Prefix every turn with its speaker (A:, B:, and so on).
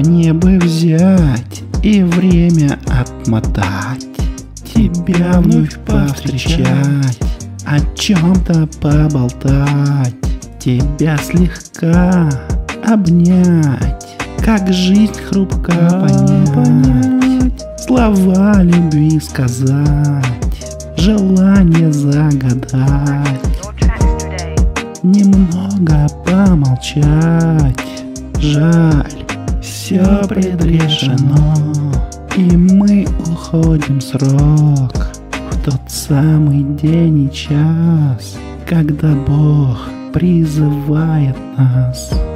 A: Мне бы взять и время отмотать, тебя вновь повстречать, о чем-то поболтать, тебя слегка обнять, как жизнь хрупка понять, слова любви сказать, желание загадать, немного помолчать. Жаль, все предрешено, и мы уходим в срок, в тот самый день и час, когда Бог призывает нас.